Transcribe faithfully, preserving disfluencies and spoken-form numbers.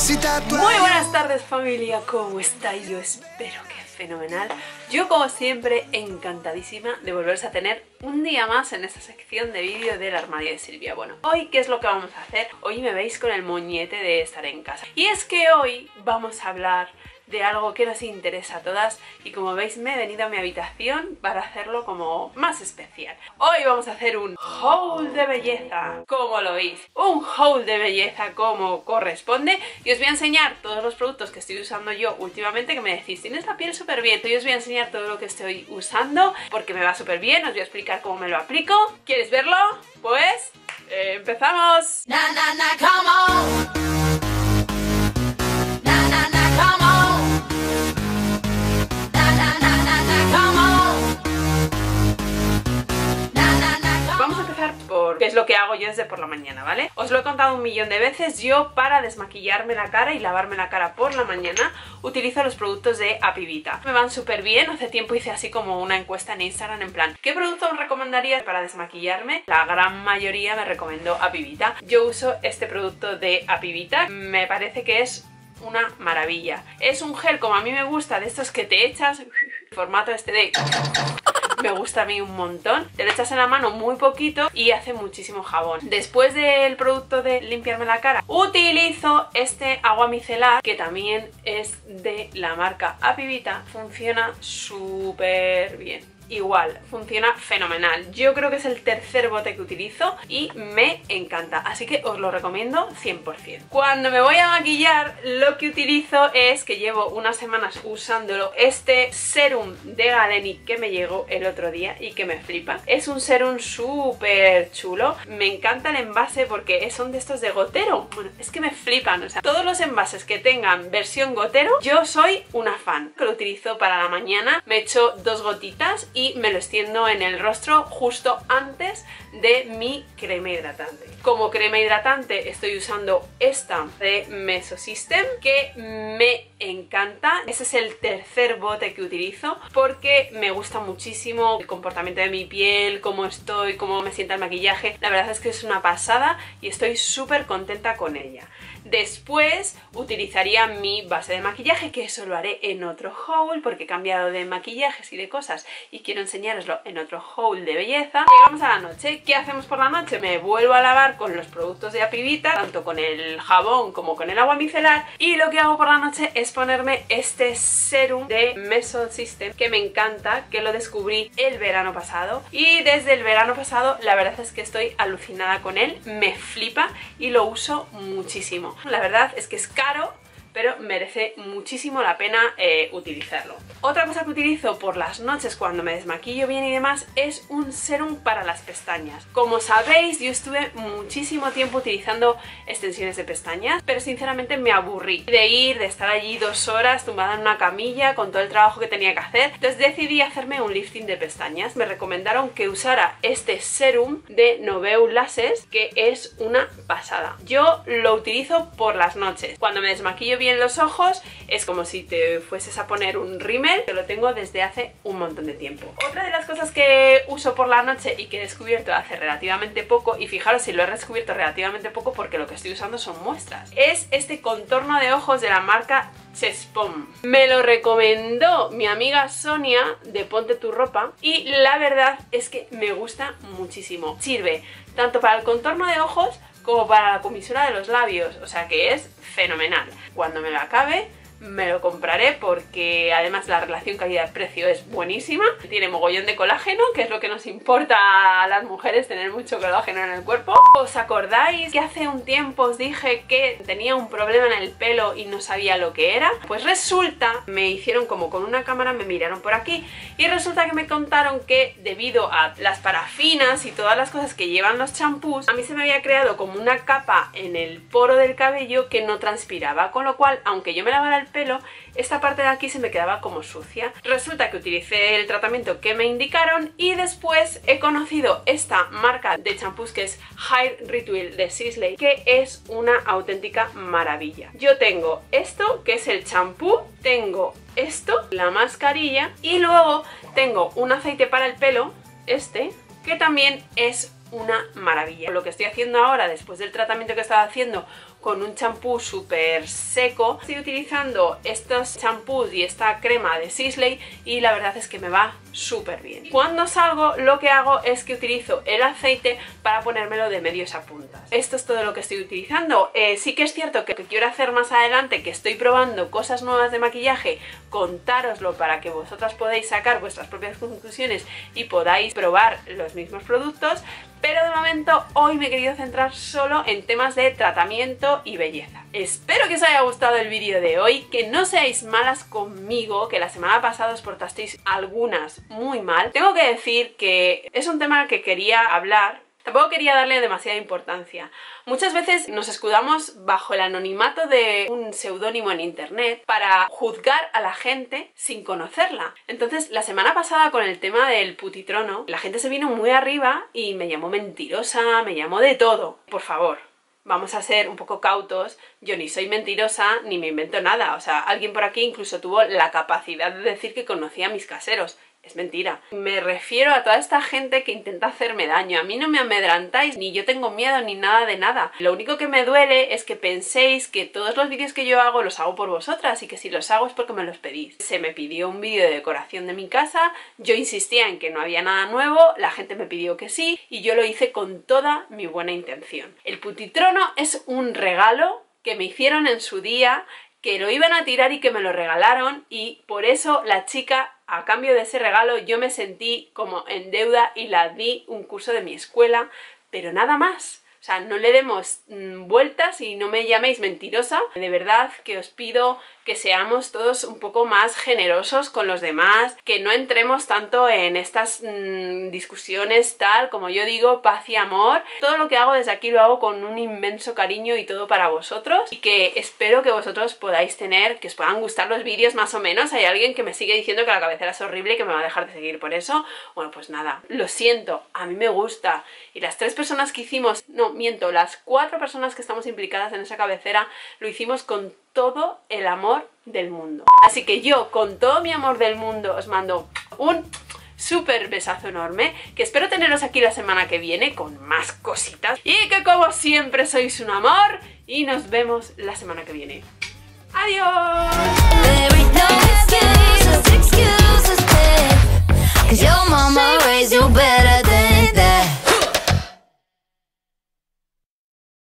Muy buenas tardes, familia, ¿cómo estáis? Yo espero que fenomenal. Yo, como siempre, encantadísima de volverse a tener un día más en esta sección de vídeo del armario de Silvia. Bueno, hoy, ¿qué es lo que vamos a hacer? Hoy me veis con el moñete de estar en casa. Y es que hoy vamos a hablar de algo que nos interesa a todas y, como veis, me he venido a mi habitación para hacerlo como más especial. Hoy vamos a hacer un haul de belleza, como lo veis, un haul de belleza como corresponde, y os voy a enseñar todos los productos que estoy usando yo últimamente, que me decís, tienes la piel súper bien. Yo os voy a enseñar todo lo que estoy usando porque me va súper bien, os voy a explicar cómo me lo aplico. ¿Quieres verlo? Pues eh, empezamos. Na, na, na, come on. ¿Qué es lo que hago yo desde por la mañana, ¿vale? Os lo he contado un millón de veces. Yo, para desmaquillarme la cara y lavarme la cara por la mañana, utilizo los productos de Apivita. Me van súper bien. Hace tiempo hice así como una encuesta en Instagram en plan, ¿qué producto os recomendaría para desmaquillarme? La gran mayoría me recomendó Apivita. Yo uso este producto de Apivita. Me parece que es una maravilla. Es un gel, como a mí me gusta, de estos que te echas, formato este de... me gusta a mí un montón. Te lo echas en la mano muy poquito y hace muchísimo jabón. Después del producto de limpiarme la cara, utilizo este agua micelar, que también es de la marca Apivita. Funciona súper bien. Igual, funciona fenomenal. Yo creo que es el tercer bote que utilizo y me encanta, así que os lo recomiendo cien por cien. Cuando me voy a maquillar, lo que utilizo es, que llevo unas semanas usándolo, este serum de Galeni que me llegó el otro día y que me flipa. Es un serum súper chulo. Me encanta el envase porque son de estos de gotero. Bueno, es que me flipan, o sea, todos los envases que tengan versión gotero, yo soy una fan. Lo utilizo para la mañana, me echo dos gotitas y y me lo extiendo en el rostro justo antes de mi crema hidratante. Como crema hidratante estoy usando esta de Mesosystem, que me encanta. Ese es el tercer bote que utilizo porque me gusta muchísimo el comportamiento de mi piel, cómo estoy, cómo me sienta el maquillaje. La verdad es que es una pasada y estoy súper contenta con ella. Después utilizaría mi base de maquillaje, que eso lo haré en otro haul porque he cambiado de maquillajes y de cosas y quiero enseñároslo en otro haul de belleza. Llegamos a la noche. ¿Qué hacemos por la noche? Me vuelvo a lavar con los productos de Apivita, tanto con el jabón como con el agua micelar, y lo que hago por la noche es ponerme este serum de Mesosystem, que me encanta, que lo descubrí el verano pasado y desde el verano pasado la verdad es que estoy alucinada con él, me flipa y lo uso muchísimo. La verdad es que es caro, pero merece muchísimo la pena eh, utilizarlo. Otra cosa que utilizo por las noches cuando me desmaquillo bien y demás es un serum para las pestañas. Como sabéis, yo estuve muchísimo tiempo utilizando extensiones de pestañas, pero sinceramente me aburrí de ir, de estar allí dos horas tumbada en una camilla con todo el trabajo que tenía que hacer. Entonces decidí hacerme un lifting de pestañas. Me recomendaron que usara este serum de Noveu Lashes, que es una pasada. Yo lo utilizo por las noches. Cuando me desmaquillo bien los ojos, es como si te fueses a poner un rímel, que lo tengo desde hace un montón de tiempo. Otra de las cosas que uso por la noche y que he descubierto hace relativamente poco, y fijaros si lo he descubierto relativamente poco porque lo que estoy usando son muestras, es este contorno de ojos de la marca Chespom. Me lo recomendó mi amiga Sonia de Ponte tu Ropa y la verdad es que me gusta muchísimo. Sirve tanto para el contorno de ojos como para la comisura de los labios, o sea que es fenomenal. Cuando me lo acabe me lo compraré porque además la relación calidad-precio es buenísima. Tiene mogollón de colágeno, que es lo que nos importa a las mujeres, tener mucho colágeno en el cuerpo. ¿Os acordáis que hace un tiempo os dije que tenía un problema en el pelo y no sabía lo que era? Pues resulta, me hicieron como con una cámara, me miraron por aquí y resulta que me contaron que debido a las parafinas y todas las cosas que llevan los champús, a mí se me había creado como una capa en el poro del cabello que no transpiraba, con lo cual, aunque yo me lavara el pelo, esta parte de aquí se me quedaba como sucia. Resulta que utilicé el tratamiento que me indicaron y después he conocido esta marca de champús que es Hair Ritual de Sisley, que es una auténtica maravilla. Yo tengo esto, que es el champú, tengo esto, la mascarilla, y luego tengo un aceite para el pelo, este, que también es una maravilla. Lo que estoy haciendo ahora, después del tratamiento que estaba haciendo con un champú súper seco. Estoy utilizando estos champús y esta crema de Sisley y la verdad es que me va súper bien. Cuando salgo lo que hago es que utilizo el aceite para ponérmelo de medios a puntas. Esto es todo lo que estoy utilizando. Eh, sí que es cierto que, que quiero hacer más adelante, que estoy probando cosas nuevas de maquillaje, contároslo para que vosotras podáis sacar vuestras propias conclusiones y podáis probar los mismos productos, pero de momento hoy me he querido centrar solo en temas de tratamiento y belleza. Espero que os haya gustado el vídeo de hoy, que no seáis malas conmigo, que la semana pasada os portasteis algunas muy mal. Tengo que decir que es un tema que quería hablar. Tampoco quería darle demasiada importancia. Muchas veces nos escudamos bajo el anonimato de un seudónimo en internet para juzgar a la gente sin conocerla. Entonces, la semana pasada con el tema del putitrono, la gente se vino muy arriba y me llamó mentirosa, me llamó de todo. Por favor, vamos a ser un poco cautos. Yo ni soy mentirosa ni me invento nada. O sea, alguien por aquí incluso tuvo la capacidad de decir que conocía a mis caseros. Es mentira. Me refiero a toda esta gente que intenta hacerme daño. A mí no me amedrantáis, ni yo tengo miedo ni nada de nada. Lo único que me duele es que penséis que todos los vídeos que yo hago los hago por vosotras y que si los hago es porque me los pedís. Se me pidió un vídeo de decoración de mi casa, yo insistía en que no había nada nuevo, la gente me pidió que sí y yo lo hice con toda mi buena intención. El putitrono es un regalo que me hicieron en su día, que lo iban a tirar y que me lo regalaron, y por eso la chica, a cambio de ese regalo, yo me sentí como en deuda y la di un curso de mi escuela, pero nada más. O sea, no le demos mmm, vueltas y no me llaméis mentirosa. De verdad que os pido que seamos todos un poco más generosos con los demás, que no entremos tanto en estas mmm, discusiones tal, como yo digo, paz y amor. Todo lo que hago desde aquí lo hago con un inmenso cariño y todo para vosotros, y que espero que vosotros podáis tener, que os puedan gustar los vídeos más o menos. Hay alguien que me sigue diciendo que la cabecera es horrible y que me va a dejar de seguir por eso. Bueno, pues nada, lo siento, a mí me gusta. Y las tres personas que hicimos, no, miento, las cuatro personas que estamos implicadas en esa cabecera lo hicimos con todo el amor del mundo. Así que yo, con todo mi amor del mundo, os mando un súper besazo enorme, que espero teneros aquí la semana que viene con más cositas y que como siempre sois un amor y nos vemos la semana que viene. ¡Adiós!